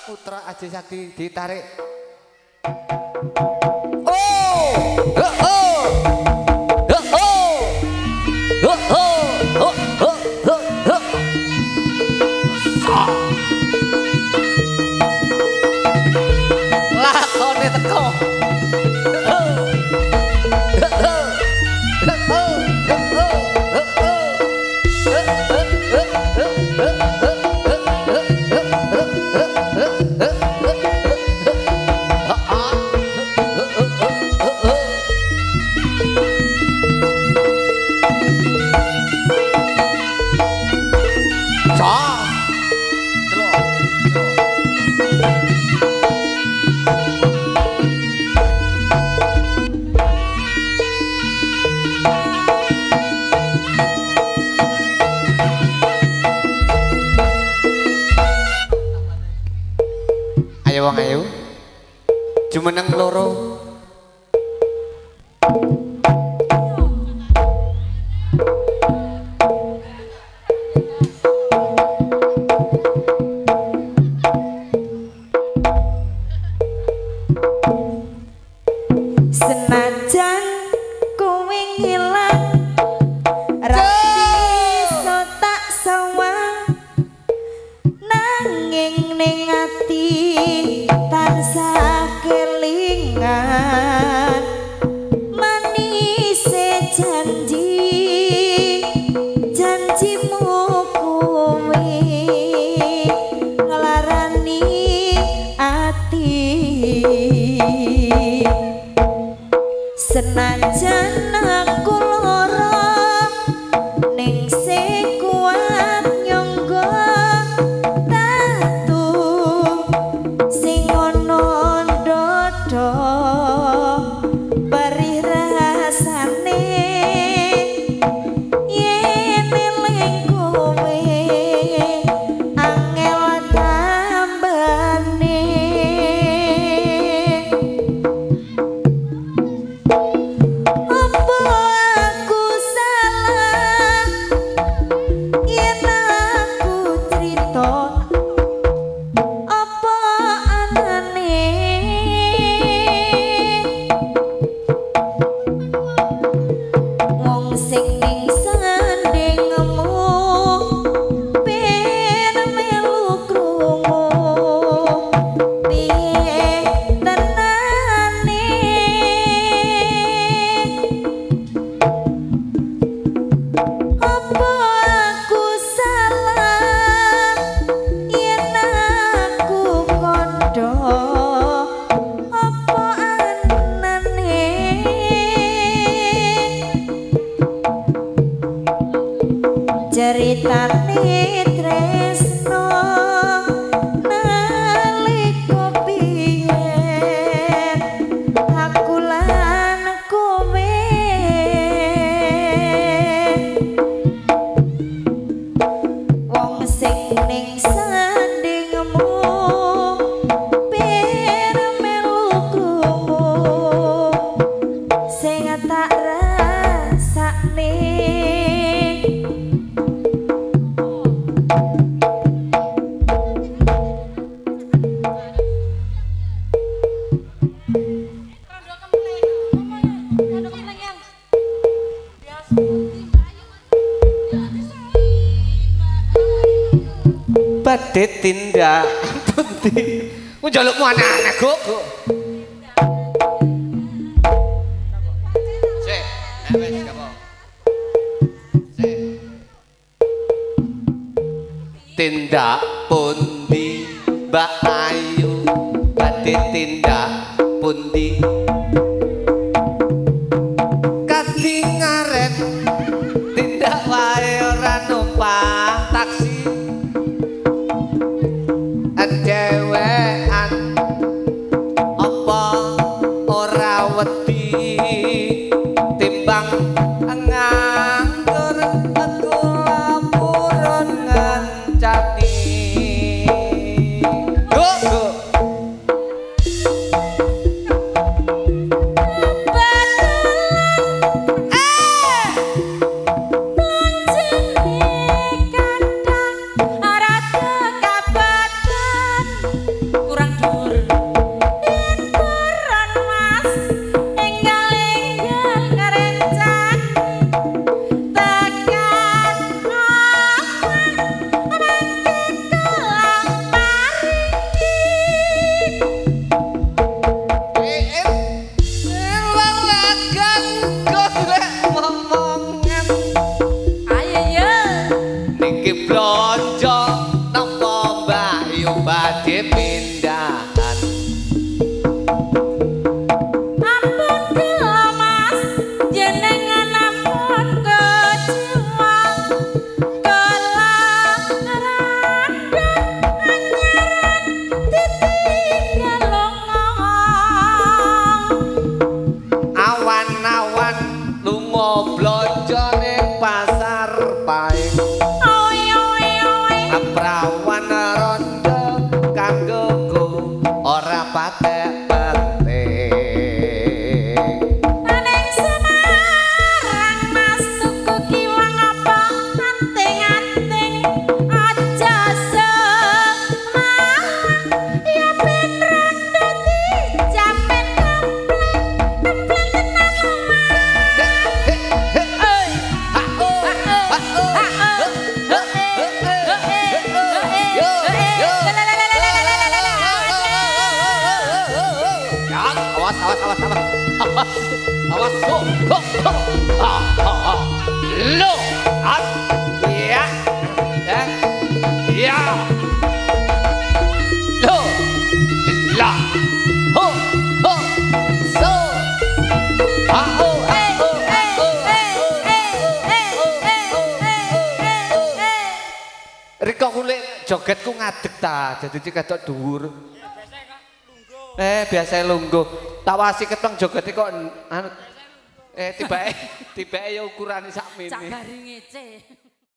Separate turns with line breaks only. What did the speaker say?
Putra Aji Sakti ditarik. Oh! Oh! Oh! Oh! Oh! Oh! Oh! Oh! Lakone teko. Ayo wong ayo. Jumeneng loro.
Senajan kowe ngilang iso tak sawang nanging ning ati tansah kelingan manise janjimu kowe ngelarani ati. Senajan aku lara ning sing kuat nyangga tatu sing ana ndada perih rasane yen eling kowe angel tambane. Ceritane tresno nalika biyen aku lan kowe wong sing ning sandingmu ben melu krungu sing tak rasakne.
Badhe tindak pundi? Ku njalukmu anak-anak, Guk. Sik, wis gapo. Sik. Tindak pundi, Mbak Ayu? Badhe tindak pundi? Kadhi ngaret tindak wae ora numpang taksi. Dewean apa ora wedi timbang nganggur aku lapuran ngancani. Go badhe pindahan.
Ampun kula Mas, jenengan ampun kejiwa. Kala randa anyaran ditinggal
Awan-awan lunga blonjo ning pasar paing. Aprawan rondo kanggoku ora patek penting.
Ning Semarang Mas tuku kiwang apa anting-anting aja semalang ya ben rondo dijamin komplek tenan
Awas, ho, ho, ho. Lo, at, ya, ya, lo, la, ho, ho, so, ha, ho, ha, ho, ha, ho, Riko kulit jogetku ngadeg ta, jadi ketok dhuwur. Biasa lungguh. Tak wasi ketong jogete kok anu tibake ya ukurane sak mene.
Cak garing ngece.